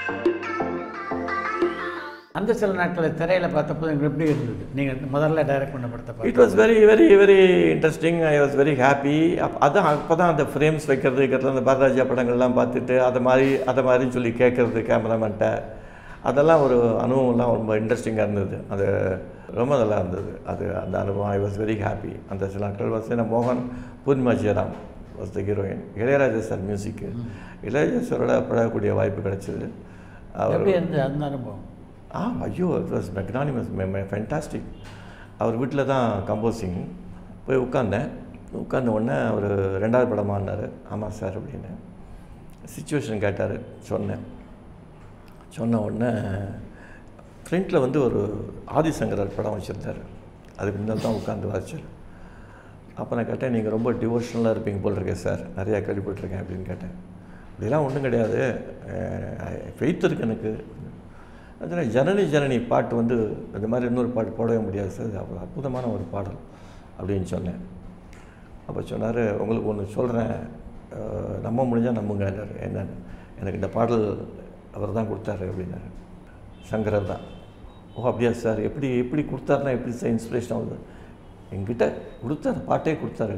அந்த சில நாட்களில் திரையில் பார்த்தப்போ எனக்கு எப்படி இருந்தது நீங்கள் முதல்ல டைரக்ட் பண்ண படத்தை? It was very very very interesting. I was very happy. அப்போ தான் அந்த ஃப்ரேம்ஸ் வைக்கிறது அந்த பாரதிராஜா படங்கள்லாம் பார்த்துட்டு அதை மாதிரின்னு சொல்லி கேட்குறது கேமராமேன்ட்ட, அதெல்லாம் ஒரு அனுபவம்லாம் ரொம்ப இன்ட்ரெஸ்டிங்காக இருந்தது. அது ரொம்ப நல்லா இருந்தது. அந்த அனுபவம் ஐ வாஸ் வெரி ஹாப்பி. அந்த சில நாட்கள் வாஸ் மோகன் Poornima Jayaram was the heroine. Ilaiyaraaja sir music. Ilaiyaraaja சாரோட பழகக்கூடிய வாய்ப்பு கிடைச்சிது. அவர் அந்த அனுபவம் ஐயோ இட் வாஸ் மெக்னானிமஸ், ஃபென்டாஸ்டிக். அவர் வீட்டில் தான் கம்போசிங். போய் உட்கார்ந்த உடனே அவர் 2வது படமானார். ஆமாம் சார் அப்படின்னு சிச்சுவேஷன் கேட்டார். சொன்ன உடனே ஃப்ரண்ட்டில் வந்து ஒரு ஆதிசங்கரர் படம் வச்சுருந்தார். அதுக்கு முன்னால் தான் உட்காந்து வாசிச்சார். அப்போ நான் கேட்டேன், நீங்கள் ரொம்ப டிவோஷனலாக இருப்பீங்க போல் இருக்கேன் சார், நிறையா கேள்விப்பட்டிருக்கேன் அப்படின்னு கேட்டேன். அப்படிலாம் ஒன்றும் கிடையாது, ஃபெய்த் இருக்குது எனக்கு. அதனால் ஜனனி பாட்டு வந்து அந்த மாதிரி இன்னொரு பாட்டு போடவே முடியாது சார், அது அற்புதமான ஒரு பாடல் அப்படின்னு சொன்னேன். அப்போ சொன்னார், உங்களுக்கு ஒன்று சொல்கிறேன், நம்ப முடிஞ்சால் நம்புங்க. என்னன்னு, எனக்கு இந்த பாடல் அவர் தான் கொடுத்தாரு அப்படின்னாரு. சங்கரர் தான். ஓ அப்படியா சார், எப்படி கொடுத்தாருன்னா எப்படி சார் இன்ஸ்பிரேஷன் ஆகுது? என்கிட்ட கொடுத்தாரு, பாட்டே கொடுத்தாரு.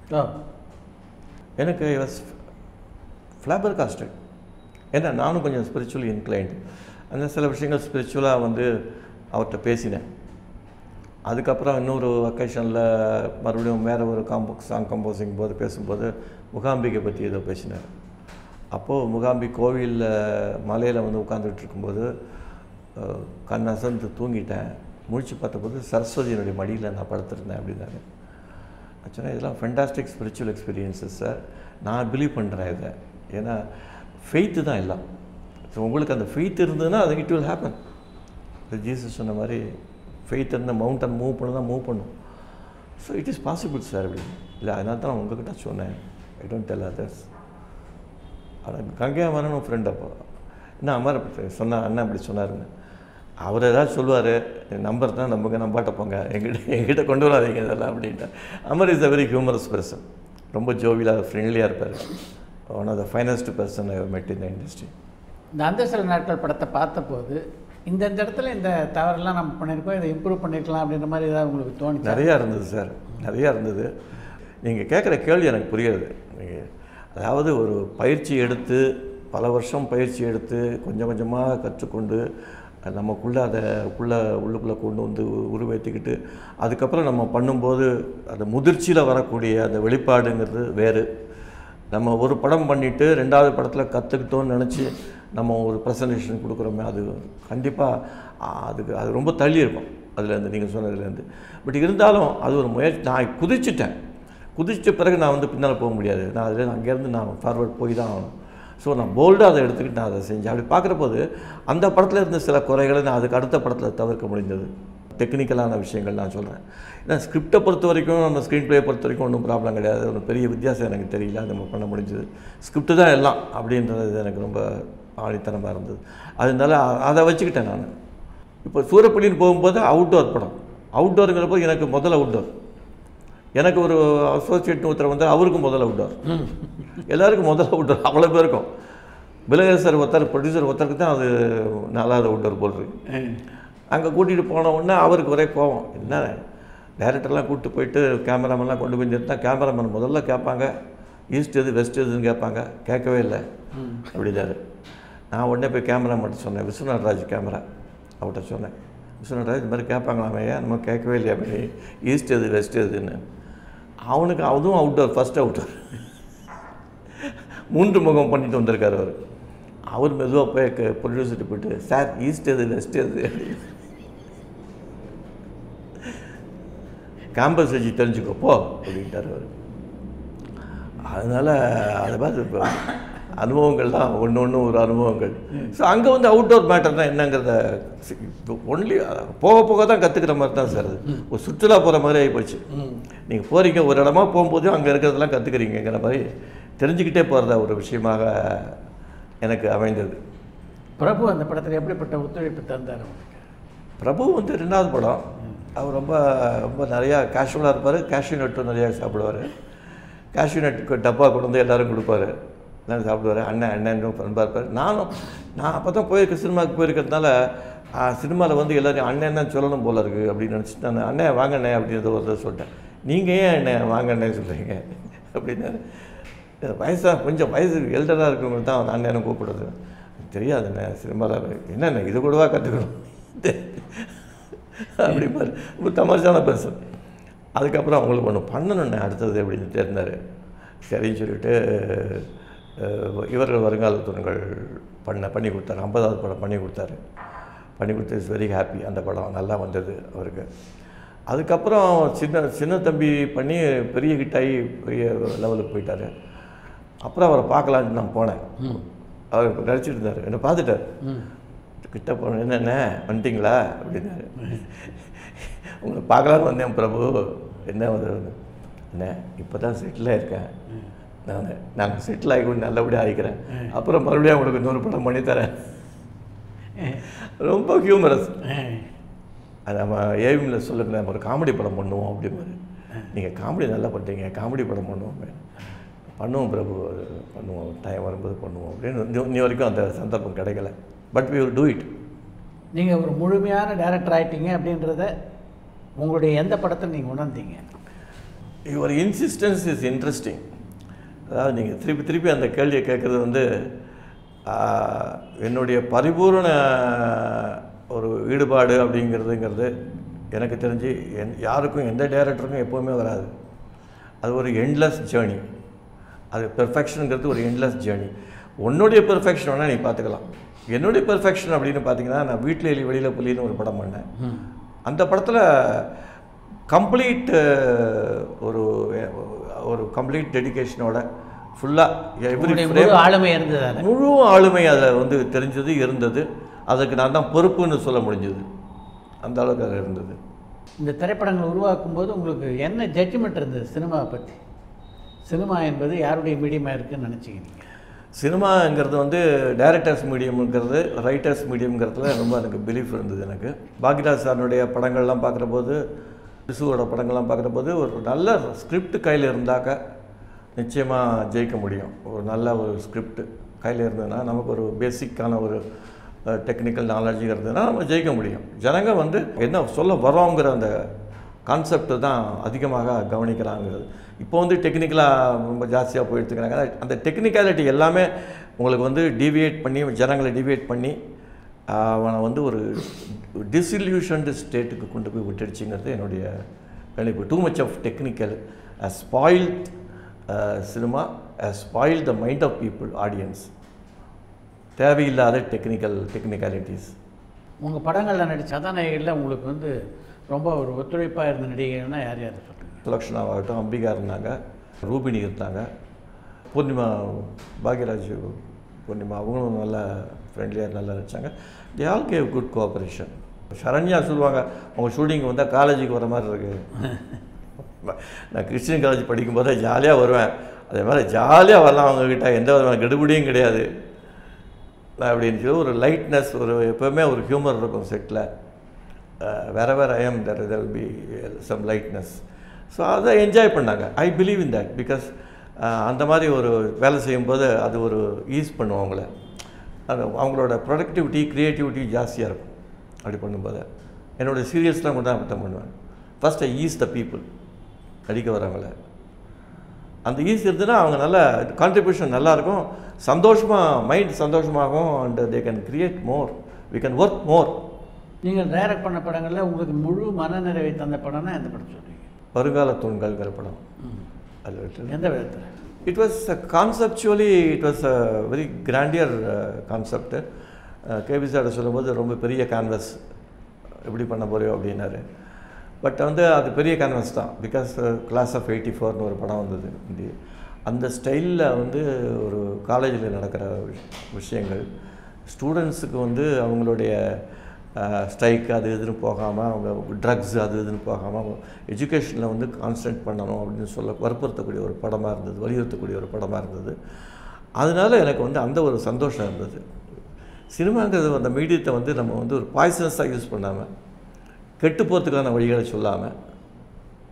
எனக்கு ஐ வாஸ் ஃப்ளாபர் காஸ்டட். ஏன்னா நானும் கொஞ்சம் ஸ்பிரிச்சுவலி இன்க்ளைன்ட். அந்த சில விஷயங்கள் ஸ்பிரிச்சுவலாக வந்து அவர்கிட்ட பேசினேன். அதுக்கப்புறம் இன்னொரு அக்கேஷனில் மறுபடியும் வேறு ஒரு சாங் கம்போசிங் போது பேசும்போது முகாம்பிகை பற்றி ஏதோ பேசினார். அப்போது முகாம்பி கோவிலில் மலையில் வந்து உட்காந்துட்டு இருக்கும்போது கண் அசந்து தூங்கிட்டேன். முழிச்சு பார்த்தபோது சரஸ்வதியினுடைய மடியில் நான் படுத்திருந்தேன் அப்படின்னாரு. ஆக்சுவலாக இதெல்லாம் ஃபென்டாஸ்டிக் ஸ்பிரிச்சுவல் எக்ஸ்பீரியன்ஸஸ் சார். நான் பிலீவ் பண்ணுறேன் இதை. ஏன்னா ஃபெய்த்து தான் எல்லாம். ஸோ உங்களுக்கு அந்த ஃபெய்த் இருந்ததுன்னா அது இட் வில் ஹேப்பன். ஜீசஸ் சொன்ன மாதிரி ஃபெய்த் இருந்தால் மவுண்டன் மூவ் பண்ணும். So it is possible sir அப்படின்னு. இல்லை அதனால தான் நான் உங்கள்கிட்ட சொன்னேன். I don't tell others. ஆனால் கங்கையாமரன் ஃப்ரெண்ட் அப்போ என்ன அமர் சொன்ன அண்ணன் அப்படி சொன்னாருன்னு. அவர் ஏதாவது சொல்லுவார், நம்பர் தான் நம்புங்க, நம்பாட்ட போங்க, எங்கிட்ட கொண்டு வராதீங்க இதெல்லாம் அப்படின்ட்டு. Amar is a very humorous person. ரொம்ப ஜோவியலாக ஃப்ரெண்ட்லியாக இருப்பார். One of the finest person I met in the industry. இந்த அந்த சில நாட்கள் படத்தை பார்த்தபோது இந்த இடத்துல இந்த தவறெல்லாம் நம்ம பண்ணியிருக்கோம், இதை இம்ப்ரூவ் பண்ணியிருக்கலாம் அப்படின்ற மாதிரி ஏதாவது உங்களுக்கு தோணுச்சு? நிறையா இருந்தது சார், நிறையா இருந்தது. நீங்கள் கேட்குற கேள்வி எனக்கு புரியாது. அதாவது ஒரு பயிற்சி எடுத்து பல வருஷம் பயிற்சி எடுத்து கொஞ்சம் கொஞ்சமாக கற்றுக்கொண்டு நமக்குள்ளே உள்ளுக்குள்ளே கொண்டு வந்து உருவேற்றிக்கிட்டு அதுக்கப்புறம் நம்ம பண்ணும்போது அந்த முதிர்ச்சியில் வரக்கூடிய அந்த வெளிப்பாடுங்கிறது வேறு. நம்ம ஒரு படம் பண்ணிவிட்டு 2வது படத்தில் கற்றுக்கிட்டோன்னு நினச்சி நம்ம ஒரு ப்ரெசன்டேஷன் கொடுக்குறோமே, அது கண்டிப்பாக அது ரொம்ப தள்ளி இருக்கும் அதுலேருந்து, நீங்கள் சொன்னதுலேருந்து. பட் இருந்தாலும் அது ஒரு முயற்சி. நான் குதிச்சிட்ட பிறகு நான் வந்து பின்னால் போக முடியாது. நான் அதில் அங்கேருந்து நான் ஃபார்வர்ட் போய் தான் ஆகணும். ஸோ நான் போல்டாக அதை எடுத்துக்கிட்டு நான் அதை செஞ்சேன். அப்படி பார்க்குறபோது அந்த படத்தில் இருந்த சில குறைகளை நான் அதுக்கு அடுத்த படத்தில் தவிர்க்க முடிந்தது. டெக்னிக்கலான விஷயங்கள் நான் சொல்கிறேன். ஏன்னா ஸ்கிரிப்டை பொறுத்த வரைக்கும் நம்ம ஸ்க்ரீன் பிளே பொறுத்த வரைக்கும் ஒன்றும் ப்ராப்ளம் கிடையாது. ஒரு பெரிய வித்தியாசம் எனக்கு தெரியல. அது நம்ம பண்ண முடிஞ்சது. ஸ்கிரிப்டு தான் எல்லாம் அப்படின்றது எனக்கு ரொம்ப ஆணித்தனமாக இருந்தது. அதனால அதை வச்சுக்கிட்டேன் நான். இப்போ சூரப்பள்ளின்னு போகும்போது அவுட்டோர் படம். அவுட்டோருங்கிறப்போ எனக்கு முதல் அவுட்டோர். எனக்கு ஒரு அசோசியேட் ஒருத்தர் வந்து அவருக்கும் முதல் அவுட்டோர். எல்லாருக்கும் முதல் அவுட்டோர். அவ்வளோ பேருக்கும். பிலகர் சார் ப்ரொடியூசர் ஒருத்தருக்கு தான் அது 4வது அவுட்டோர் போல் இருக்கு. அங்கே கூட்டிகிட்டு போன உடனே அவருக்கு ஒரே கோவம். என்ன டைரக்டர்லாம் கூப்பிட்டு போயிட்டு கேமராமேன்லாம் கொண்டு போய் நிறுத்தினா கேமராமேன் முதல்ல கேட்பாங்க ஈஸ்ட் எது வெஸ்ட் எதுன்னு கேட்பாங்க. கேட்கவே இல்லை அப்படின்னாரு. நான் உடனே போய் கேமராமேன் சொன்னேன், விஸ்வநாத்ராஜ் கேமரா அவர்கிட்ட சொன்னேன், விஸ்வநாத்ராஜ் இந்த மாதிரி கேட்பாங்களாமே, நம்ம கேட்கவே இல்லையா அப்படி ஈஸ்ட் எது வெஸ்ட் எதுன்னு. அவனுக்கு அதுவும் அவுட்டோர், ஃபஸ்ட் அவுட்டோர். 3 முகம் பண்ணிட்டு வந்திருக்கார் அவர். அவர் மெதுவாக போய் ப்ரொடியூசர்கிட்ட போய்ட்டு, சார் ஈஸ்ட் எது வெஸ்ட் எது கேம்பஸ் வச்சு தெரிஞ்சுக்கப்போ அப்படின்ட்டார் அவர். அதனால் அதை பார்த்து இப்போ அனுபவங்கள்லாம் ஒன்று ஒரு அனுபவங்கள். ஸோ அங்கே வந்து அவுட்டோர் மேட்டர்னால் என்னங்கிறத ஒன்லி போக போக தான் கற்றுக்கிற மாதிரி தான் சார். அது ஒரு சுற்றுலா போகிற மாதிரி ஆகி போச்சு. நீங்கள் போகிறீங்க ஒரு இடமா போகும்போது அங்கே இருக்கிறதெல்லாம் கற்றுக்குறீங்கிற மாதிரி தெரிஞ்சுக்கிட்டே போகிறதா ஒரு விஷயமாக எனக்கு அமைந்தது. பிரபு அந்த படத்தில் எப்படிப்பட்ட ஒத்துழைப்பு தந்தார்? பிரபு வந்து 2வது படம். அவர் ரொம்ப ரொம்ப நிறையா கேஷுவலாக இருப்பார். கேஷ்யூ நட்டும் நிறையா சாப்பிடுவார். கேஷ்யூ நட்டுக்கு டப்பா கொண்டு வந்து எல்லோரும் கொடுப்பாரு. எல்லோரும் சாப்பிடுவார். அண்ணன் அண்ணன் பண்பாக இருப்பார். நான் அப்போ தான் சினிமாவுக்கு போயிருக்கிறதுனால சினிமாவில் வந்து எல்லோரும் அண்ணன் தான் சொல்லணும் போல இருக்குது அப்படின்னு நினச்சிட்டு நான் அண்ணே வாங்கண்ணே அப்படின்றத ஒரு தடவை சொல்லிட்டேன். நீங்கள் ஏன் அண்ணே வாங்கண்ணே சொல்கிறீங்க அப்படின்னாரு. கொஞ்சம் வயசு எல்டராக இருக்கிறவங்க தான் அண்ணனை கூப்பிடுறது. தெரியாதுண்ணே சினிமாவில் என்னண்ணே இது கூடவா கற்றுக்கணும் அப்படி பாரு ரொம்ப தமாஷான பர்சன். அதுக்கப்புறம் அவங்களுக்கு ஒன்று பண்ணணுண்ணே அடுத்தது அப்படின்னு இருந்தார். சரின்னு சொல்லிவிட்டு இவர்கள் வருங்கால தூண்கள் பண்ணி கொடுத்தாரு. 50வது படம் பண்ணி கொடுத்தாரு. பண்ணி கொடுத்து இஸ் வெரி ஹாப்பி. அந்த படம் நல்லா வந்தது அவருக்கு. அதுக்கப்புறம் சின்ன தம்பி பண்ணி பெரிய ஹிட்டாகி பெரிய லெவலுக்கு போயிட்டார். அப்புறம் அவரை பார்க்கலான்னு நான் போனேன். அவர் நடிச்சிட்டு இருந்தார். என்னை பார்த்துட்டார். கிட்ட போனேன். என்னென்ன வந்துட்டிங்களா அப்படின்னாரு. உங்களை பார்க்கலான்னு வந்தேன் பிரபு. என்ன என்ன இப்போ தான் செட்டில் ஆகிருக்கேன் நாங்கள் செட்டில் ஆகி கொஞ்சம் நல்லபடியாக ஆகிக்கிறேன். அப்புறம் மறுபடியும் உங்களுக்கு இன்னொரு படம் பண்ணித்தரேன். ரொம்ப ஹியூமரஸ். அது நம்ம ஏவிஎம்ல சொல்லுங்க நம்ம ஒரு காமெடி படம் பண்ணுவோம் அப்படிமாரு. நீங்கள் காமெடி நல்லா பண்ணுறீங்க, காமெடி படம் பண்ணுவோம் பிரபு, பண்ணுவோம் டைம் வரும்போது பண்ணுவோம் அப்படின்னு. இன்னி வரைக்கும் அந்த சந்தர்ப்பம் கிடைக்கல. But we will do it. நீங்கள் ஒரு முழுமையான டைரக்டர் ஆகிட்டீங்க அப்படின்றத உங்களுடைய எந்த படத்தை நீங்கள் உணர்ந்தீங்க? Your insistence is interesting. அதாவது நீங்கள் திருப்பி அந்த கேள்வியை கேட்குறது வந்து என்னுடைய பரிபூர்ண ஒரு ஈடுபாடு அப்படிங்கிறதுங்கிறது எனக்கு தெரிஞ்சு யாருக்கும் எந்த டைரக்டருக்கும் எப்போவுமே வராது. அது ஒரு எண்ட்லெஸ் ஜேர்னி. அது பெர்ஃபெக்ஷனுங்கிறது ஒரு எண்ட்லெஸ் ஜேர்னி. உன்னுடைய பெர்ஃபெக்ஷன் வேணால் நீ பார்த்துக்கலாம். என்னுடைய பெர்ஃபெக்ஷன் அப்படின்னு பார்த்தீங்கன்னா நான் வீட்டில் எலி வெளியில் புள்ளின்னு ஒரு படம் பண்ணேன். அந்த படத்தில் கம்ப்ளீட் ஒரு கம்ப்ளீட் டெடிகேஷனோட ஃபுல்லாக முழு ஆளுமை அதில் வந்து தெரிஞ்சது இருந்தது. அதுக்கு நான் தான் பொறுப்புன்னு சொல்ல முடிஞ்சது. அந்த அளவுக்கு அது இருந்தது. இந்த திரைப்படங்கள் உருவாக்கும் போது உங்களுக்கு என்ன ஜட்ஜ்மெண்ட் இருந்தது சினிமாவை பற்றி? சினிமா என்பது யாருடைய மீடியமாக இருக்குதுன்னு நினச்சிக்கிறீங்க? சினிமாங்கிறது வந்து டைரக்டர்ஸ் மீடியம்ங்கிறது, ரைட்டர்ஸ் மீடியம்ங்கிறதுல ரொம்ப எனக்கு பிலீஃப் இருந்தது. எனக்கு பாக்யராஜ் சாருடைய படங்கள்லாம் பார்க்குற போது, விசுவோட படங்கள்லாம் பார்க்குற போது ஒரு நல்ல ஸ்கிரிப்ட் கையில் இருந்தாக்க நிச்சயமாக ஜெயிக்க முடியும். ஒரு நல்ல ஒரு ஸ்கிரிப்ட் கையில் இருந்ததுன்னா நமக்கு ஒரு பேசிக்கான ஒரு டெக்னிக்கல் நாலேஜ் இருந்ததுன்னா நம்ம ஜெயிக்க முடியும். ஜனங்க வந்து என்ன சொல்ல வரோங்கிற அந்த கான்செப்ட் தான் அதிகமாக கவனிக்கிறாங்கிறது. இப்போ வந்து டெக்னிக்கலாக ரொம்ப ஜாஸ்தியாக போய் எடுத்துக்கிறாங்க. அந்த டெக்னிக்காலிட்டி எல்லாமே உங்களுக்கு வந்து டிவியேட் பண்ணி ஜனங்களை டிவியேட் பண்ணி அவனை வந்து ஒரு டிஸ்இல்யூஷன்டு ஸ்டேட்டுக்கு கொண்டு போய் விட்டுடுச்சுங்கிறது என்னுடைய கணிப்பு. Too much of technical spoiled cinema, spoil the mind of people, audience. தேவையில்லாத டெக்னிக்காலிட்டிஸ். உங்கள் படங்களில் நடித்த கதாநாயகிகளில் உங்களுக்கு வந்து ரொம்ப ஒரு ஒத்துழைப்பாக இருந்த நடிகைகள்னால் யார் யார் சொல்லுங்கள்? சுலக்ஷனாவாகட்டும், அம்பிகா இருந்தாங்க, ரூபினி இருந்தாங்க, பூர்ணிமா, பாக்யராஜ் பூர்ணிமா அவங்களும் நல்லா ஃப்ரெண்ட்லியாக நல்லா நடித்தாங்க. They all gave good cooperation. Saranya சொல்லுவாங்க, அவங்க ஷூட்டிங் வந்தால் காலேஜுக்கு வர மாதிரி இருக்குது. நான் கிறிஸ்டின் காலேஜ் படிக்கும்போது ஜாலியாக வருவேன். அதே மாதிரி ஜாலியாக வரலாம் அவங்கக்கிட்ட, எந்த விதமான கெடுபடியும் கிடையாது அப்படின்னு சொல்லி ஒரு லைட்னஸ், ஒரு எப்போவுமே ஒரு ஹியூமர் இருக்கும் செட்டில். wherever I am there will be some lightness. So அதை என்ஜாய் பண்ணாங்க. I believe in that. Because அந்த மாதிரி ஒரு வேலை செய்யும்போது அது ஒரு ஈஸ் பண்ணுவோம் அவங்கள. அது அவங்களோட ப்ரொடக்டிவிட்டி, க்ரியேட்டிவிட்டி ஜாஸ்தியாக இருக்கும் அப்படி பண்ணும்போது. என்னோடய சீரியல்ஸ்லாம் கூட அப்படி தான் பண்ணுவேன். First I ease the people, நடிக்க வரவங்கள. அந்த ஈஸ் இருந்துன்னா அவங்க நல்ல கான்ட்ரிபியூஷன் நல்லாயிருக்கும், சந்தோஷமாக மைண்ட் சந்தோஷமாகும். And they can create more, we can work more. நீங்கள் டைரக்ட் பண்ண படங்களில் உங்களுக்கு முழு மனநிறைவை தந்த படம்னா எந்த படம் சொல்கிறீங்க? வருங்கால தூண்கள்ங்கிற படம். அது எந்த விதத்தில்? It was conceptually it was a very grandeur concept. KB sir சொல்லும்போது ரொம்ப பெரிய கேன்வஸ் எப்படி பண்ண போறியோ அப்படின்னாரு. பட் வந்து அது பெரிய கேன்வஸ் தான். பிகாஸ் கிளாஸ் ஆஃப் 84ன்னு ஒரு படம் வந்தது. அந்த ஸ்டைலில் வந்து ஒரு காலேஜில் நடக்கிற விஷயங்கள், ஸ்டூடெண்ட்ஸுக்கு வந்து அவங்களுடைய ஸ்ட்ரைக் அது இதுன்னு போகாமல், அவங்க ட்ரக்ஸ் அது இதுன்னு போகாமல் எஜுகேஷனில் வந்து கான்சன்ட்ரேட் பண்ணணும் அப்படின்னு சொல்ல வற்புறுத்தக்கூடிய ஒரு படமாக இருந்தது, வலியுறுத்தக்கூடிய ஒரு படமாக இருந்தது. அதனால் எனக்கு வந்து அந்த ஒரு சந்தோஷம் இருந்தது. சினிமாங்கிறது அந்த மீடியத்தை வந்து நம்ம வந்து ஒரு பாய்சனஸாக யூஸ் பண்ணாமல், கெட்டு போகிறதுக்கான வழிகளை சொல்லாமல்,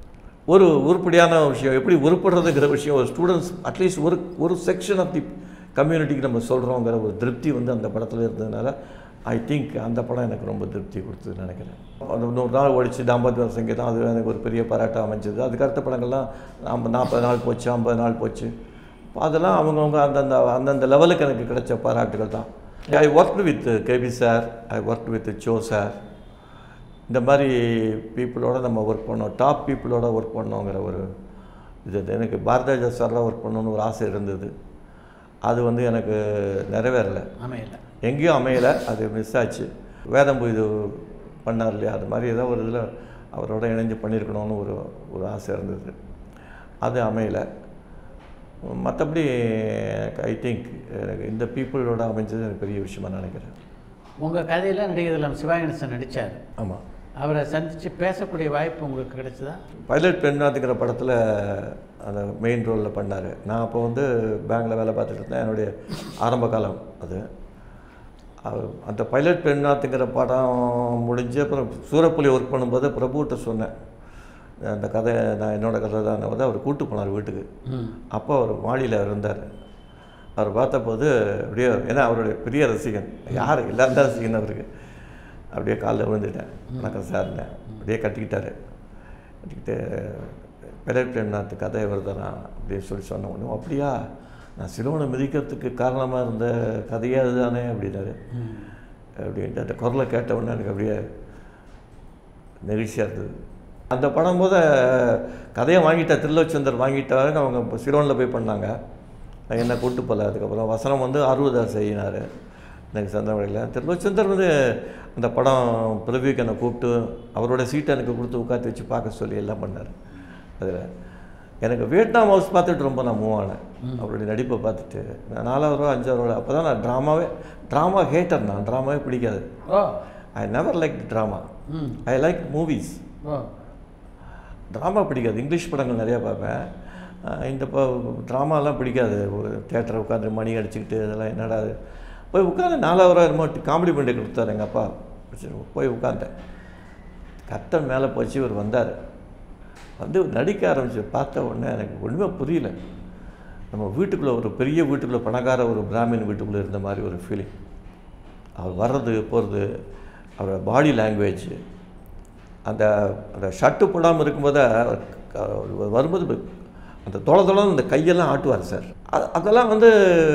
ஒரு உருப்படியான விஷயம் எப்படி உருப்படுறதுங்கிற விஷயம் ஒரு ஸ்டூடெண்ட்ஸ் அட்லீஸ்ட் ஒரு செக்ஷன் ஆஃப் தி கம்யூனிட்டிக்கு நம்ம சொல்கிறோங்கிற ஒரு திருப்தி வந்து அந்த படத்தில் இருந்ததுனால ஐ திங்க் அந்த படம் எனக்கு ரொம்ப திருப்தி கொடுத்ததுன்னு நினைக்கிறேன். அந்த 100 நாள் ஓடிச்சு, தாம்பத்திய சங்கீதம், அது எனக்கு ஒரு பெரிய பாராட்டாக அமைஞ்சது. அதுக்கு அடுத்த படங்கள்லாம் 40 நாள் போச்சு, 50 நாள் போச்சு. அதெல்லாம் அவங்கவுங்க அந்தந்த லெவலுக்கு எனக்கு கிடைச்ச பாராட்டுகள் தான். I work with KB sir, I work with Cho sir. இந்த மாதிரி பீப்புளோட நம்ம ஒர்க் பண்ணோம், டாப் பீப்புளோட ஒர்க் பண்ணோங்கிற ஒரு இது எனக்கு பாரதிராஜா சார்லாம் ஒர்க் பண்ணணுன்னு ஒரு ஆசை இருந்தது. அது வந்து எனக்கு நிறைவேறலை, அமையலை, எங்கேயும் அமையலை, அது மிஸ் ஆச்சு. வேதம்பு இது பண்ணார் இல்லையா, அது மாதிரி ஏதோ ஒரு இதில் அவரோட இணைஞ்சு பண்ணியிருக்கணும்னு ஒரு ஆசை இருந்தது. அது அமையலை. மற்றபடி ஐ திங்க் எனக்கு இந்த பீப்புளோட அமைஞ்சது எனக்கு பெரிய விஷயமா நினைக்கிறேன். உங்கள் கதையில் நடிகர் சிவாகணேசன் நடித்தார். ஆமாம். அவரை சந்தித்து பேசக்கூடிய வாய்ப்பு உங்களுக்கு கிடைச்சதா? பைலட் பெண்ணாத்துக்கிற படத்தில் அந்த மெயின் ரோலில் பண்ணார். நான் அப்போ வந்து பேங்கில் வேலை பார்த்துட்டு இருந்தேன், என்னுடைய ஆரம்ப காலம் அது. அந்த பைலட் பெண்ணாத்துங்கிற படம் முடிஞ்சு அப்புறம் சூரப்புலி ஒர்க் பண்ணும்போது பிரபுகிட்ட சொன்னேன், அந்த கதை நான் என்னோடய கதை தான் வந்து அவர் கூப்பிட்டு போனார் வீட்டுக்கு. அப்போ அவர் மாடியில் இருந்தார். அவர் பார்த்தபோது அப்படியே, ஏன்னா அவருடைய பெரிய ரசிகன், யார் எல்லாரும் தான் ரசிகன் அவருக்கு. அப்படியே காலில் விழுந்துட்டேன், வணக்கம் சார்னு. அப்படியே கட்டிக்கிட்டார். கட்டிக்கிட்டு பைலட் பெண்ணாத்து கதை வருதானா அப்படின்னு சொன்ன உடனே, அப்படியா, நான் சிலோனை மிதிக்கிறதுக்கு காரணமாக இருந்த கதையே அதுதானே அப்படின்னாரு. அப்படின்ட்டு அந்த குரலை கேட்ட உடனே எனக்கு அப்படியே நெகிழ்ச்சியாக இருந்தது. அந்த படம் போது கதையை வாங்கிட்டா, திருலோச்சந்தர் வாங்கிட்டாருங்க. அவங்க இப்போ சிலோனில் போய் பண்ணாங்க, என்ன கூட்டு போகல. அதுக்கப்புறம் வசனம் வந்து அறுபதார் செய்யினார் எனக்கு சந்திரமலையில். திருலோச்சந்தர் வந்து அந்த படம் பிரபுக்கு என்னை கூப்பிட்டு அவரோட சீட்டை எனக்கு கொடுத்து உட்காந்து வச்சு பார்க்க சொல்லி எல்லாம் பண்ணார். அதில் எனக்கு வியட்நாம் ஹவுஸ் பார்த்துட்டு ரொம்ப நான் மூவ் ஆனேன். அவருடைய நடிப்பை பார்த்துட்டு நான் 4வது ரூபா 5வது ரூபா அப்போ தான் நான் ட்ராமா ஹேட்டர். நான் ட்ராமாவே பிடிக்காது. I never like drama, I like movies. Drama பிடிக்காது. இங்கிலீஷ் படங்கள் நிறையா பார்ப்பேன், இந்த ட்ராமாலாம் பிடிக்காது. ஒரு தியேட்டரை உட்காந்து மணி அடிச்சுக்கிட்டு அதெல்லாம் என்னடா போய் உட்காந்து 4வது ரூபா என்னமோ காமெடி பண்ணி கொடுத்தாரு எங்கள் அப்பா. போய் உட்காந்தேன். கட்டன் மேலே போச்சு, இவர் வந்தார். வந்து நடிக்க ஆரம்பிச்சு பார்த்த உடனே எனக்கு ஒன்றுமே புரியல. நம்ம வீட்டுக்குள்ளே, ஒரு பெரிய வீட்டுக்குள்ளே, பணக்கார ஒரு பிராமின் வீட்டுக்குள்ளே இருந்த மாதிரி ஒரு ஃபீலிங். அவர் வர்றது போகிறது, அவரோட பாடி லாங்குவேஜ், அந்த ஷர்ட்டு போடாமல் இருக்கும்போது வரும்போது அந்த தொலைதொலை அந்த கையெல்லாம் ஆட்டுவார் சார். அதெல்லாம் வந்து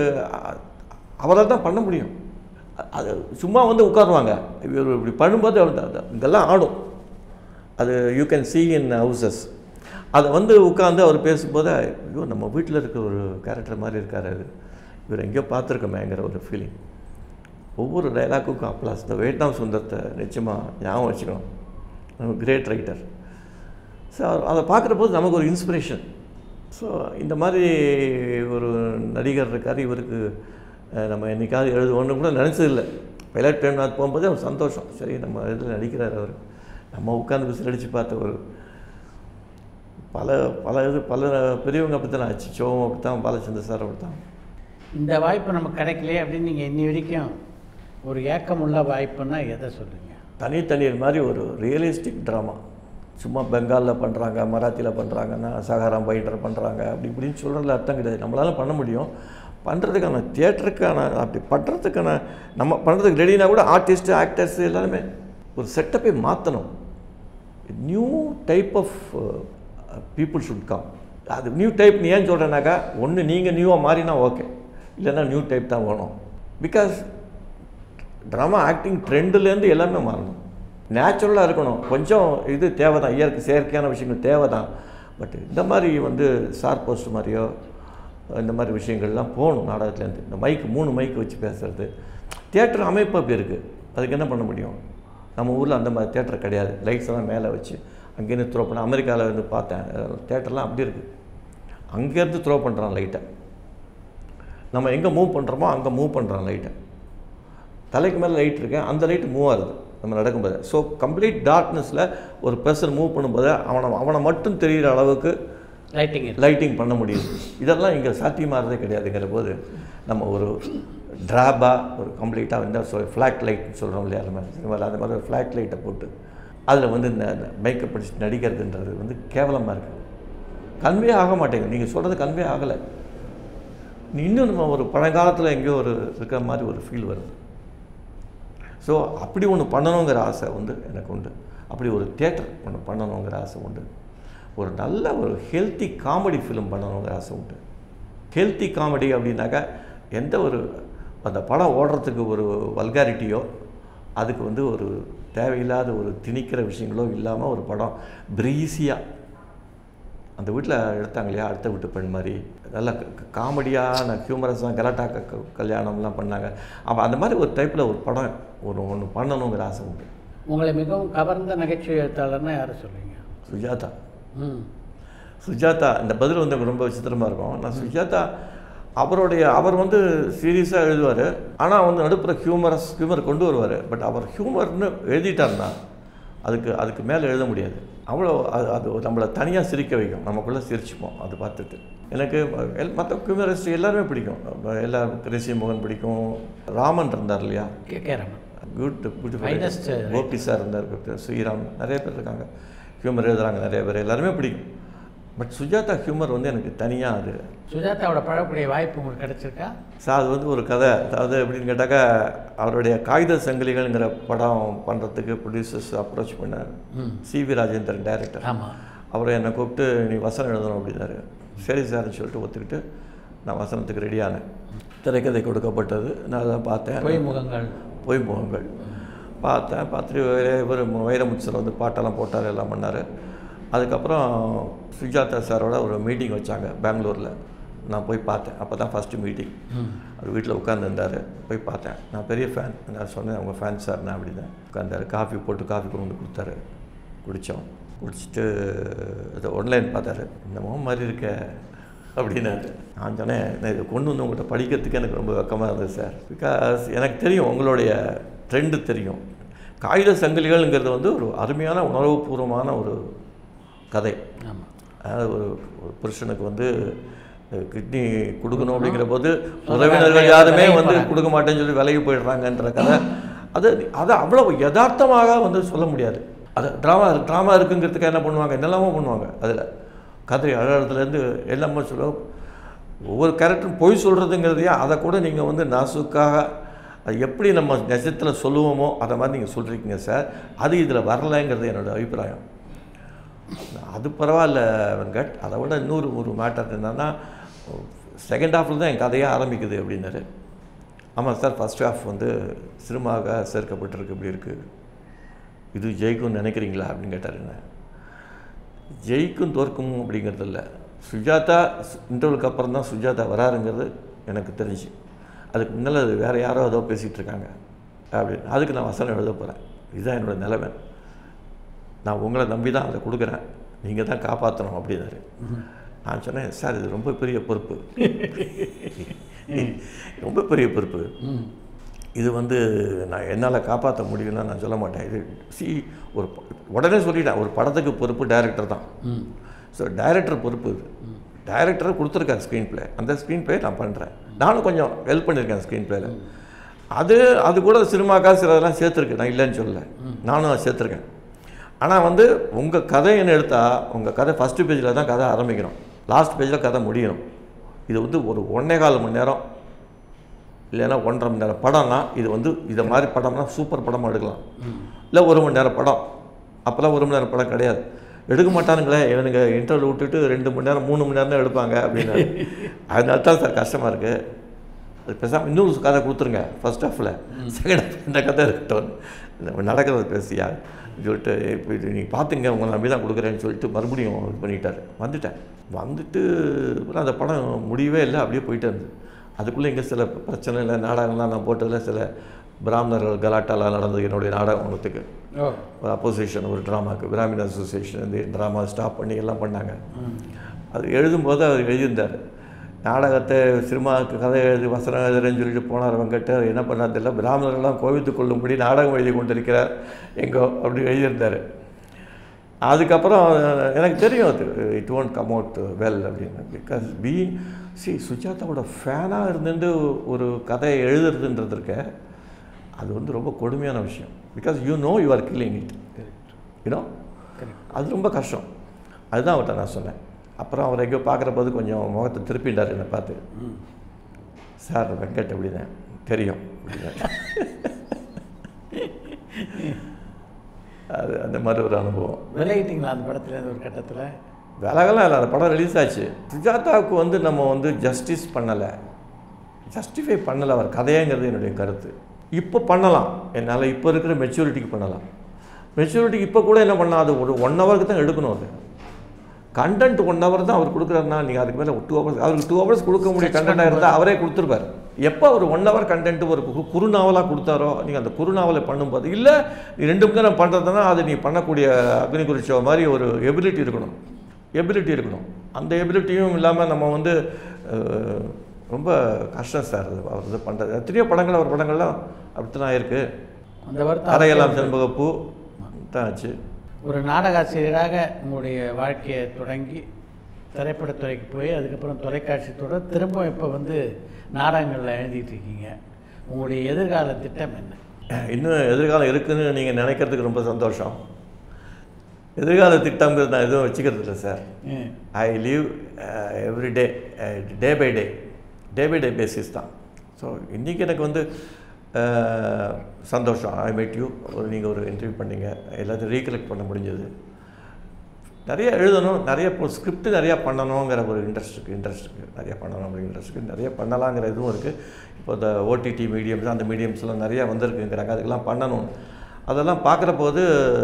அவரால் தான் பண்ண முடியும். அது சும்மா வந்து உட்காருவாங்க, இவர் இப்படி பண்ணும்போது இதெல்லாம் ஆடும். அது you can see in houses. அதை வந்து உட்காந்து அவர் பேசும்போது, ஐயோ நம்ம வீட்டில் இருக்க ஒரு கேரக்டர் மாதிரி இருக்கார், அது இவர் எங்கேயோ பார்த்துருக்கோமேங்கிற ஒரு ஃபீலிங். ஒவ்வொரு டைலாக்குக்கும் அப்ளாஸ். இந்த வியட்நாம் சுந்தரத்தை நிச்சயமாக ஞாபகம் வச்சுக்கணும், கிரேட் ரைட்டர். ஸோ அதை பார்க்குற போது நமக்கு ஒரு இன்ஸ்பிரேஷன். ஸோ இந்த மாதிரி ஒரு நடிகர் இருக்கார், இவருக்கு நம்ம என்றைக்காவது எழுதுவோன்னு கூட நினச்சதில்லை. பைலட் பெண்ணாத் போகும்போது அவர் சந்தோஷம், சரி நம்ம இதில் நடிக்கிறார் அவர். நம்ம உட்காந்து விசில் அடித்து பார்த்த ஒரு பல பெரியவங்க அப்படி தான் ஆச்சு. சோகம் அப்படி தான், பாலச்சந்திர சார் அப்படி தான். இந்த வாய்ப்பு நமக்கு கிடைக்கலையே அப்படின்னு நீங்கள் இன்னி வரைக்கும் ஒரு ஏக்கமுள்ள வாய்ப்புன்னா எதை சொல்லுங்கள்? தனித்தனியர் மாதிரி ஒரு ரியலிஸ்டிக் ட்ராமா. சும்மா பெங்காலில் பண்ணுறாங்க, மராத்தியில் பண்ணுறாங்கன்னா சகாராம் பைண்டர் பண்ணுறாங்க அப்படி இப்படின்னு சொல்கிறதுல அர்த்தம் கிடையாது. நம்மளால பண்ண முடியும். பண்ணுறதுக்கான தியேட்டருக்கான, அப்படி பண்ணுறதுக்கான நம்ம பண்ணுறதுக்கு ரெடினா கூட ஆர்டிஸ்ட்டு, ஆக்டர்ஸு எல்லாருமே ஒரு செட்டப்பை மாற்றணும். New type of people should come. அது நியூ டைப் நீ ஏன் சொல்கிறேன்னாக்கா, ஒன்று நீங்கள் நியூவாக மாறினா ஓகே, இல்லைன்னா நியூ டைப் தான் வேணும். பிகாஸ் ட்ராமா ஆக்டிங் ட்ரெண்டுலேருந்து எல்லாமே மாறணும், நேச்சுரலாக இருக்கணும். கொஞ்சம் இது தேவை தான், செயற்கையான விஷயங்கள் தேவை தான். பட் இந்த மாதிரி வந்து ஸ்டார் போஸ்ட் மாதிரியோ இந்த மாதிரி விஷயங்கள்லாம் போகணும் நாடகத்துலேருந்து. இந்த மைக்கு 3 மைக்கு வச்சு பேசுகிறது, தியேட்டர் அமைப்பு அப்படி இருக்குது, அதுக்கு என்ன பண்ண முடியும்? நம்ம ஊரில் அந்த மாதிரி தியேட்டர் கிடையாது. லைட்ஸ் எல்லாம் மேலே வச்சு அங்கேருந்து த்ரோ பண்ண. அமெரிக்காவில் இருந்து பார்த்தேன், தியேட்டர்லாம் அப்படி இருக்குது, அங்கேருந்து த்ரோ பண்ணுறான் லைட்டை. நம்ம எங்கே மூவ் பண்ணுறோமோ அங்கே மூவ் பண்ணுறான் லைட்டை. தலைக்கு மேலே லைட் இருக்கேன், அந்த லைட்டு மூவ் ஆகுது நம்ம நடக்கும்போது. ஸோ கம்ப்ளீட் டார்க்னஸில் ஒரு பர்சன் மூவ் பண்ணும்போது அவனை மட்டும் தெரிகிற அளவுக்கு லைட்டிங் பண்ண முடியுது. இதெல்லாம் இங்கே சாத்தியமாகறதே கிடையாதுங்கிற போது நம்ம ஒரு ட்ராபாக ஒரு கம்ப்ளீட்டாக வந்து ஃப்ளாட் லைட்னு சொல்கிறோம் இல்லையா, அந்த மாதிரி சினிமாவில் அந்த மாதிரி ஒரு ஃப்ளாட் லைட்டை போட்டு அதில் வந்து இந்த மேக்கப் அடிச்சு நடிக்கிறதுன்றது வந்து கேவலமாக இருக்குது. கன்வே ஆக மாட்டேங்குது. நீங்கள் சொல்கிறது கன்வே ஆகலை. இன்னும் நம்ம ஒரு பழங்காலத்தில் எங்கேயோ ஒரு இருக்கிற மாதிரி ஒரு ஃபீல் வருது. ஸோ அப்படி ஒன்று பண்ணணுங்கிற ஆசை வந்து எனக்கு உண்டு. அப்படி ஒரு தியேட்டர் ஒன்று பண்ணணுங்கிற ஆசை உண்டு. ஒரு நல்ல ஒரு ஹெல்த்தி காமெடி ஃபிலிம் பண்ணணுங்கிற ஆசை உண்டு. ஹெல்த்தி காமெடி அப்படின்னாக்கா எந்த ஒரு அந்த படம் ஓடுறதுக்கு ஒரு வல்காரிட்டியோ அதுக்கு வந்து ஒரு தேவையில்லாத ஒரு திணிக்கிற விஷயங்களோ இல்லாமல் ஒரு படம் ப்ரீஸியாக அந்த வீட்டில் எடுத்தாங்க இல்லையா, அடுத்த வீட்டு பெண் மாதிரி நல்ல காமெடியான ஹியூமரஸாக கலாட்டா கல்யாணம்லாம் பண்ணாங்க. அப்போ அந்த மாதிரி ஒரு டைப்பில் ஒரு படம் ஒன்று பண்ணணுங்கிற ஆசை உண்டு. உங்களை மிகவும் கவர்ந்த நகைச்சுவை எழுத்தாளர்னா யாரை சொல்லுவீங்க? சுஜாதா. சுஜாதா இந்த பதில் வந்து ரொம்ப விசித்திரமாக இருக்கும். நான் சுஜாதா அவர் வந்து சீரியஸாக எழுதுவார். ஆனால் வந்து நடுப்புற ஹியூமர் கொண்டு வருவார். பட் அவர் ஹியூமர்னு எழுதிட்டார்னா அதுக்கு மேலே எழுத முடியாது. அவ்வளோ அது நம்மளை தனியாக சிரிக்க வைக்கும். நமக்குள்ளே சிரிச்சுப்போம் அதை பார்த்துட்டு. எனக்கு மற்ற ஹியூமரிஸ்ட் எல்லாருமே பிடிக்கும். எல்லா கிரேசி மோகன் பிடிக்கும். ராமன் இருந்தார் இல்லையா, பியூட்டிஃபுல் கோபி சார் இருந்தார், ஸ்ரீராம், நிறைய பேர் இருக்காங்க ஹியூமர் எழுதுகிறாங்க நிறைய பேர், எல்லாருமே பிடிக்கும். பட் சுஜாதா ஹியூமர் வந்து எனக்கு தனியாக அது. சுஜாதாவோட பழக்கூடிய வாய்ப்பு உங்களுக்கு கிடைச்சிருக்கா? சார் அது வந்து ஒரு கதை. அதாவது எப்படின்னு கேட்டாக்கா, அவருடைய காகித சங்கிலிகள்ங்கிற படம் பண்ணுறதுக்கு ப்ரொடியூசர்ஸ் அப்ரோச் பண்ணார். சி.வி. ராஜேந்திரன் டைரக்டர். ஆமாம். அவரை என்னை கூப்பிட்டு நீ வசனம் எழுதணும் அப்படின்னாரு. சரி சார்னு சொல்லிட்டு ஒத்துக்கிட்டு நான் வசனத்துக்கு ரெடியானேன். திரைக்கதை கொடுக்கப்பட்டது. நான் அதை பார்த்தேன். பொய்முகங்கள் பார்த்தேன். பார்த்துட்டு இவர் வைரமுச்சர் வந்து பாட்டெல்லாம் போட்டார், எல்லாம் பண்ணார். அதுக்கப்புறம் சுஜாதா சாரோட ஒரு மீட்டிங் வச்சாங்க பெங்களூரில். நான் போய் பார்த்தேன். அப்போ தான் ஃபஸ்ட்டு மீட்டிங். அவர் வீட்டில் உட்காந்துருந்தார். போய் பார்த்தேன். நான் பெரிய ஃபேன். நான் சொன்னேன் அவங்க ஃபேன் சார் நான் அப்படின்னு. உட்காந்தார். காஃபி கொண்டு கொடுத்தாரு. குடித்தோம். குடிச்சிட்டு அதை ஆன்லைன் பார்த்தாரு. இந்த முகம் மாதிரி இருக்க அப்படின்னாரு. நான் சொன்னேன், நான் இதை கொண்டு வந்து உங்கள்கிட்ட படிக்கிறதுக்கு எனக்கு ரொம்ப வெக்கமாக இருந்தது சார். பிகாஸ் எனக்கு தெரியும் உங்களுடைய ட்ரெண்டு தெரியும். காகித சங்கிலிகள்ங்கிறது வந்து ஒரு அருமையான உணர்வுபூர்வமான ஒரு கதை. அதாவது ஒரு புருஷனுக்கு வந்து கிட்னி கொடுக்கணும் அப்படிங்கிற போது உறவினர்கள் யாருமே வந்து கொடுக்க மாட்டேன்னு சொல்லி விலகி போயிடுறாங்கன்ற கதை. அதை அவ்வளோ யதார்த்தமாக வந்து சொல்ல முடியாது. அது ட்ராமா இருக்குங்கிறதுக்கு என்ன பண்ணுவாங்க, என்னெல்லாமோ பண்ணுவாங்க. அதில் கதை அழகிறதுலேருந்து எல்லாமே ஒவ்வொரு கேரக்டரும் பொய் சொல்கிறதுங்கிறதையே அதை கூட நீங்கள் வந்து நாசுக்காக அது எப்படி நம்ம நெஜத்தில் சொல்லுவோமோ அதை மாதிரி நீங்கள் சொல்லியிருக்கீங்க சார். அது இதில் வரலைங்கிறது என்னோடய அபிப்பிராயம். அது பரவாயில்ல வெங்கட். அதை விட ஒரு மேட்டர் என்னன்னா, செகண்ட் ஹாஃபில் தான் என் கதையாக ஆரம்பிக்குது அப்படின்னாரு. ஆமாம் சார், ஃபஸ்ட் ஹாஃப் வந்து சினிமாவாக சேர்க்கப்பட்டிருக்கு, இப்படி இருக்குது. இது ஜெயிக்கும்னு நினைக்கிறீங்களா அப்படின்னு கேட்டார். என்ன ஜெயிக்கும் தோற்கும் அப்படிங்கிறது இல்லை. சுஜாதா இன்டர்வலுக்கு அப்புறம் தான் சுஜாதா வராருங்கிறது எனக்கு தெரிஞ்சு. அதுக்கு முன்னால் அது வேறு யாரோ ஏதோ பேசிகிட்டு இருக்காங்க அப்படின்னு. அதுக்கு நான் வசனம் எழுத போகிறேன். இதுதான் என்னோடய நிலைமை. நான் உங்களை நம்பி தான் அதை கொடுக்குறேன், நீங்கள் தான் காப்பாற்றணும் அப்படின்னாரு. நான் சொன்னேன், சார் இது ரொம்ப பெரிய பொறுப்பு, ரொம்ப பெரிய பொறுப்பு. இது வந்து நான் என்னால் காப்பாற்ற முடியும்னா நான் சொல்ல மாட்டேன். இது உடனே சொல்லிட்டேன், ஒரு படத்துக்கு பொறுப்பு டைரக்டர் தான். ஸோ டைரக்டர் பொறுப்பு இது. டைரக்டரை கொடுத்துருக்கேன் ஸ்க்ரீன் பிளே. அந்த ஸ்க்ரீன் பிளே நான் பண்ணுறேன். நானும் கொஞ்சம் ஹெல்ப் பண்ணியிருக்கேன் ஸ்க்ரீன் பிளேயில். அது கூட சினிமாக்காக சிலதெல்லாம் சேர்த்துருக்கேன், நான் இல்லைன்னு சொல்லலை, நானும் அதை சேர்த்துருக்கேன். ஆனால் வந்து உங்கள் கதைன்னு எடுத்தால் உங்கள் கதை ஃபஸ்ட்டு பேஜில் தான் கதை ஆரம்பிக்கணும், லாஸ்ட் பேஜில் கதை முடியணும். இது வந்து ஒரு 1.25 மணி நேரம் இல்லைன்னா 1.5 மணி நேரம் படம்னா இது வந்து இதை மாதிரி படம்னா சூப்பர் படமாக எடுக்கலாம். இல்லை 1 மணி நேரம் படம், அப்போல்லாம் 1 மணி நேரம் படம் கிடையாது, எடுக்க மாட்டானுங்களே இவனுங்க. இன்டர்வியூ விட்டுட்டு 2 மணி நேரம் 3 மணி நேரம் தான் எடுப்பாங்க அப்படின்னு. அதனால தான் சார் கஷ்டமாக இருக்குது. அது பேசாமல் இன்னொரு கதை கொடுத்துருங்க ஃபஸ்ட் ஹாஃபில், செகண்ட் ஹாஃப் இந்த கதை இருக்கட்டும், நடக்கிறத பேசியா சொல்லிட்டு இப்போ இது நீங்கள் பார்த்துங்க உங்களை நம்பி தான் கொடுக்குறேன்னு சொல்லிட்டு மறுபடியும் இது பண்ணிட்டார். வந்துட்டு அந்த படம் முடியவே இல்லை, அப்படியே போயிட்டே இருந்தது. அதுக்குள்ளே இங்கே சில பிரச்சனை இல்லை, நாடகம்லாம் நான் போட்டதில் சில பிராமணர்கள் கலாட்டாலாம் நடந்தது என்னுடைய நாடகம் ஒன்றுத்துக்கு. ஒரு அப்போசிஷன், ஒரு ட்ராமாவுக்கு பிராமின் அசோசியேஷன் இந்த ட்ராமா ஸ்டாப் பண்ணி எல்லாம் பண்ணாங்க. அது எழுதும்போது அவர் எழுதியிருந்தார், நாடகத்தை சினிமாவுக்கு கதை எழுதி வசனம் எழுதுறேன்னு சொல்லிட்டு போனார் வெங்கட். என்ன பண்ணார் தெரியல, பிராமணர்கள்லாம் கோவித்து கொள்ளும்படி நாடகம் எழுதி கொண்டிருக்கிறார் எங்கோ அப்படி எழுதியிருந்தார். அதுக்கப்புறம் எனக்கு தெரியும் அது it won't come out well அப்படின்னு. பிகாஸ் சுஜாதாவோட ஃபேனாக இருந்துட்டு ஒரு கதையை எழுதுறதுன்றது இருக்க, அது வந்து ரொம்ப கொடுமையான விஷயம். Because you are killing it, you know, அது ரொம்ப கஷ்டம். அதுதான் அவர்கிட்ட நான் சொன்னேன். அப்புறம் அவர் எங்கேயோ பார்க்குற போது கொஞ்சம் முகத்தை திருப்பிட்டார் என்னை பார்த்து. சார் வெங்கட் அப்படின்னா தெரியும் அப்படின்னா அது அந்த மாதிரி ஒரு அனுபவம். விளையிட்டிங்களா அந்த படத்தில் ஒரு கட்டத்தில்? விலகலாம் இல்லை, அந்த படம் ரிலீஸ் ஆச்சு. சுஜாதாவுக்கு வந்து நம்ம வந்து ஜஸ்டிஃபை பண்ணலை அவர் கதையங்கிறது என்னுடைய கருத்து. இப்போ பண்ணலாம், என்னால் இப்போ இருக்கிற மெச்சூரிட்டிக்கு பண்ணலாம். மெச்சூரிட்டிக்கு இப்போ கூட என்ன பண்ணலாம், அது ஒரு 1 ஹவருக்கு தான் எடுக்கணும். அது கண்டென்ட் 1 ஹவர் தான் அவர் கொடுக்குறாருன்னா நீங்கள் அதுக்கு மேலே 2 ஹவர்ஸ், அவருக்கு 2 ஹவர்ஸ் கொடுக்க முடிய கண்டென்ட்டாக இருந்தால் அவரே கொடுத்துருப்பார். எப்போ அவர் 1 ஹவர் கண்டென்ட் ஒரு குறுநாவலாக கொடுத்தாரோ, நீங்கள் அந்த குறுநாவலை பண்ணும்போது இல்லை நீ 2 மணி நேரம் பண்ணுறதுனா அது நீ பண்ணக்கூடிய அக்னி குறிச்சோ மாதிரி ஒரு எபிலிட்டி இருக்கணும். அந்த எபிலிட்டியும் இல்லாமல் நம்ம வந்து ரொம்ப கஷ்டம் சார் அவர் இது பண்ணுறது. எத்தனையோ படங்கள் அவர் படங்கள்லாம் அப்படி தான் இருக்குது. அந்த வருத்தம் கரையெல்லாம் செண்பகப்பூ தான் ஆச்சு. ஒரு நாடகாசிரியராக உங்களுடைய வாழ்க்கையை தொடங்கி திரைப்படத்துறைக்கு போய் அதுக்கப்புறம் தொலைக்காட்சி தொடர் திரும்ப இப்போ வந்து நாடகங்களில் எழுதிட்டு இருக்கீங்க. உங்களுடைய எதிர்கால திட்டம் என்ன? இன்னும் எதிர்காலம் இருக்குதுன்னு நீங்கள் நினைக்கிறதுக்கு ரொம்ப சந்தோஷம். எதிர்கால திட்டங்கிறது நான் எதுவும் வச்சுக்கிறது இல்லை sir. I live every day, day by day basis தான். ஸோ இன்றைக்கி எனக்கு வந்து சந்தோஷம். ஐ மெட் யூ, நீங்கள் ஒரு இன்டர்வியூ பண்ணீங்க, எல்லாத்தையும் ரீகலெக்ட் பண்ண முடிஞ்சது. நிறைய எழுதணும், நிறைய ஸ்கிரிப்ட் நிறையா பண்ணணுங்கிற ஒரு இன்ட்ரெஸ்ட் நிறையா பண்ணணும் அப்படிங்கிற நிறைய பண்ணலாங்கிற இதுவும் இருக்குது. இப்போ இந்த ஓடிடி மீடியம்ஸ் அந்த மீடியம்ஸ்லாம் நிறையா வந்திருக்குங்கிறாங்க, அதுக்கெல்லாம் பண்ணணும். அதெல்லாம் பார்க்குற போது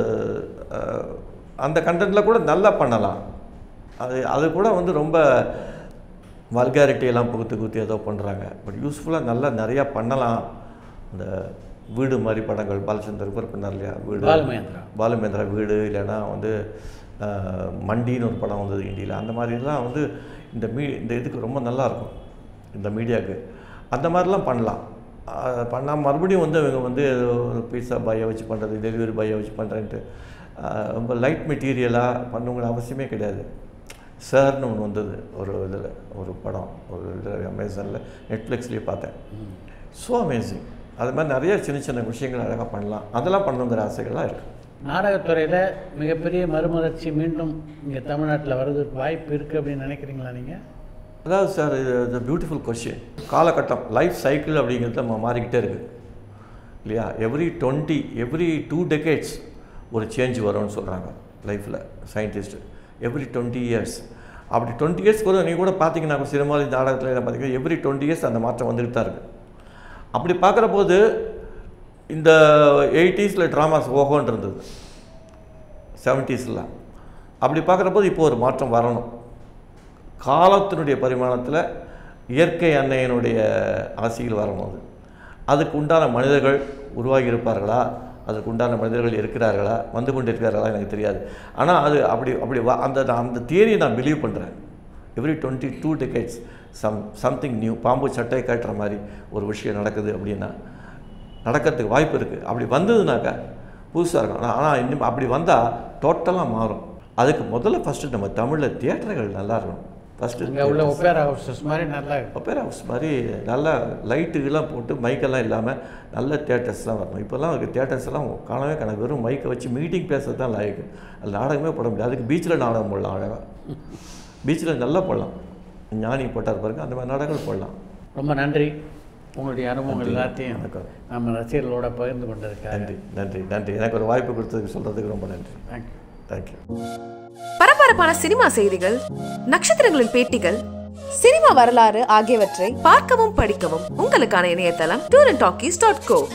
அந்த கண்டென்ட்டில் கூட நல்லா பண்ணலாம். அது கூட வந்து ரொம்ப வல்காரிட்டியெல்லாம் புகுத்தி ஏதோ பண்ணுறாங்க. பட் யூஸ்ஃபுல்லாக நல்லா நிறையா பண்ணலாம். இந்த வீடு மாதிரி படங்கள் பாலச்சந்தர் கூட பண்ணார் இல்லையா, வீடு பாலுமேந்திரா வீடு, இல்லைன்னா வந்து மண்டின்னு ஒரு படம் வந்தது இந்தியில். அந்த மாதிரிலாம் வந்து இந்த இதுக்கு ரொம்ப நல்லாயிருக்கும், இந்த மீடியாவுக்கு. அந்த மாதிரிலாம் பண்ணலாம். பண்ணால் மறுபடியும் வந்து அவங்க வந்து பீஸா பாயை வச்சு பண்ணுறது, டெலிவரி பாயை வச்சு பண்ணுறேன்ட்டு ரொம்ப லைட் மெட்டீரியலாக பண்ணுங்கிற அவசியமே கிடையாது. சார்னு ஒன்று வந்தது ஒரு இதில், ஒரு படம், ஒரு இதில் அமேசானில் நெட்ஃப்ளிக்ஸ்லேயே பார்த்தேன். So amazing. அது மாதிரி நிறைய சின்ன விஷயங்கள் அழகாக பண்ணலாம். அதெல்லாம் பண்ணணுங்கிற ஆசைகள்லாம் இருக்குது. நாடகத்துறையில் மிகப்பெரிய மறுமலர்ச்சி மீண்டும் இங்கே தமிழ்நாட்டில் வர்றதுக்கு வாய்ப்பு இருக்குது அப்படின்னு நினைக்கிறீங்களா நீங்கள்? அதாவது சார், இது பியூட்டிஃபுல் கொஸ்டின். காலகட்டம், லைஃப் சைக்கிள் அப்படிங்கிறது நம்ம மாறிக்கிட்டே இருக்குது இல்லையா. எவ்ரி 2 decades ஒரு சேஞ்ச் வரும்னு சொல்கிறாங்க லைஃப்பில் சயின்டிஸ்ட்டு. Every 20 years. அப்படி 20 years கூட நீங்கள் கூட பார்த்தீங்கன்னா சினிமாவில் நாடகத்தில் பார்த்தீங்கன்னா எவ்ரி 20 years அந்த மாற்றம் வந்துட்டு தான் இருக்குது. அப்படி பார்க்குற போது இந்த 80s ட்ராமாஸ் ஓகோன்னு இருந்தது, 70s. அப்படி பார்க்குற போது இப்போ ஒரு மாற்றம் வரணும். காலத்தினுடைய பரிமாணத்தில் இயற்கை அன்னையினுடைய ஆசையில் வரணும். அதுக்கு உண்டான மனிதர்கள் உருவாகி இருப்பார்களா, அதுக்கு உண்டான மனிதர்கள் இருக்கிறார்களா, வந்து கொண்டு இருக்கிறார்களா எனக்கு தெரியாது. ஆனால் அது அப்படி அந்த தியரியை நான் பிலீவ் பண்ணுறேன். Every 22 decades something new. பாம்பு சட்டை காட்டுற மாதிரி ஒரு விஷயம் நடக்குது அப்படின்னா நடக்கிறதுக்கு வாய்ப்பு இருக்குது. அப்படி வந்ததுனாக்கா புதுசாக இருக்கும். ஆனால் இன்னும் அப்படி வந்தால் டோட்டலாக மாறும். அதுக்கு முதல்ல ஃபஸ்ட்டு நம்ம தமிழில் தியேட்டர்கள் நல்லா இருக்கணும். ஃபஸ்ட்டு உள்ள ஒப்பேரா ஹவுஸ் மாதிரி நல்லா ஒப்பேரா ஹவுஸ் மாதிரி நல்லா லைட்டுக்கெல்லாம் போட்டு மைக்கெல்லாம் இல்லாமல் நல்ல தியேட்டர்ஸ்லாம் வரணும். இப்போல்லாம் தியேட்டர்ஸ் எல்லாம் காணவே காண, வெறும் மைக்கை வச்சு மீட்டிங் பேசுறது தான் லாய்க்கு. அது நாடகமே போட முடியாது. அதுக்கு பீச்சில் நாடகம் போடலாம், அழகாக பீச்சில் நல்லா போடலாம். ஞானி போட்டார் பாருங்க, அந்த மாதிரி நாடகங்கள் போடலாம். ரொம்ப நன்றி. உங்களுடைய அனுபவங்கள் எல்லாத்தையும் நம்ம ரசிகர்களோட பகிர்ந்து கொண்டதுக்கு நன்றி. எனக்கு ஒரு வாய்ப்பு கொடுத்ததுக்கு சொல்கிறதுக்கு ரொம்ப நன்றி. தேங்க்யூ. பரபரப்பான சினிமா செய்திகள், நட்சத்திரங்களின் பேட்டிகள், சினிமா வரலாறு ஆகியவற்றை பார்க்கவும் படிக்கவும் உங்களுக்கான இணையதளம் talkies.co.